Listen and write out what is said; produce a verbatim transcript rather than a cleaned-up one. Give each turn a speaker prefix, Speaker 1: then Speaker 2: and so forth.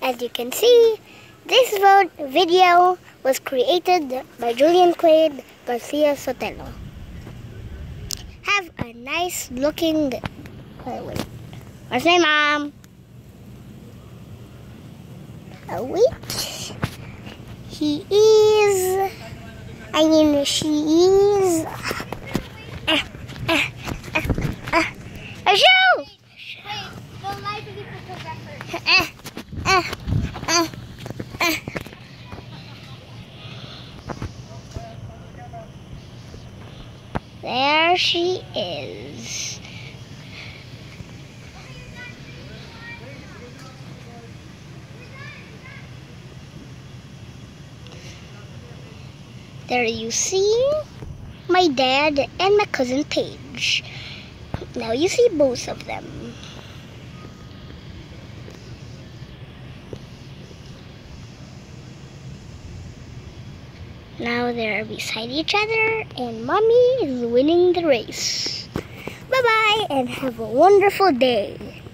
Speaker 1: As you can see, this video was created by Julian Quade Garcia Sotelo. Have a nice looking day. Oh, wait. What's my mom? Oh, wait. He is. I mean, she is. Uh, uh, uh, uh, a shoe!
Speaker 2: Don't lie to people for record.
Speaker 1: Uh, uh, uh, uh. There she is. There you see my dad and my cousin Paige. Now you see both of them. Now they're beside each other and mommy is winning the race. Bye bye and have a wonderful day.